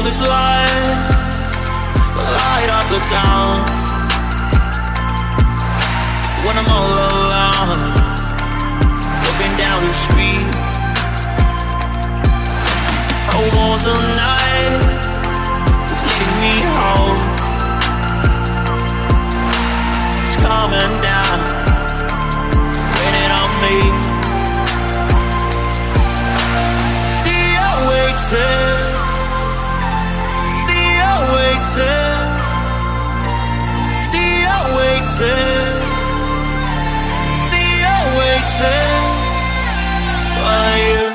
these lights light up the town. When I'm all alone, looking down the street, a war tonight is leading me home. It's coming down, raining on me. Still waiting, still waiting, still waiting, still waiting for you.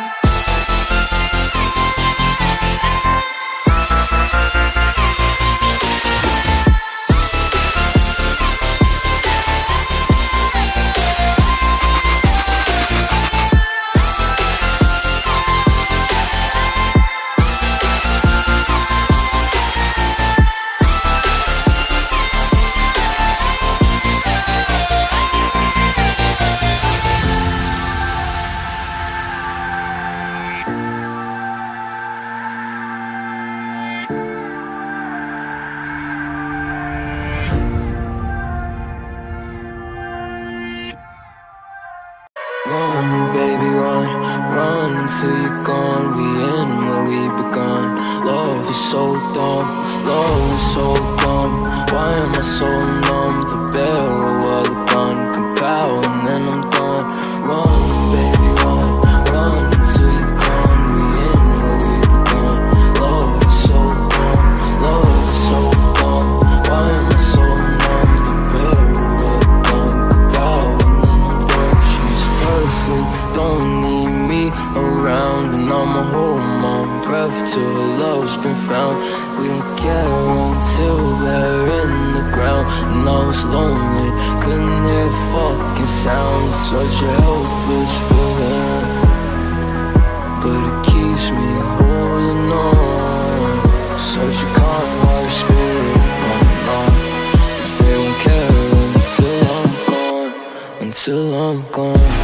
Run, baby, run, run until you're gone. We in where we begun. Love is so dumb, love is so dumb. Why am I so numb? The barrel of the gun, compile and then I'm done. Run, baby, run, run until you're gone. We in where we begun. Love is so dumb, love is so dumb. Why am I so numb? The barrel of the gun, compile and then I'm done. She's perfect, don't need me around, and I'ma hold my breath till her love's been found. We don't care until they're in the ground. And I was lonely, couldn't hear a fucking sound. It's such a helpless feeling, but it keeps me holding on. Such a kind-hearted spirit, oh no. They won't care until I'm gone, until I'm gone.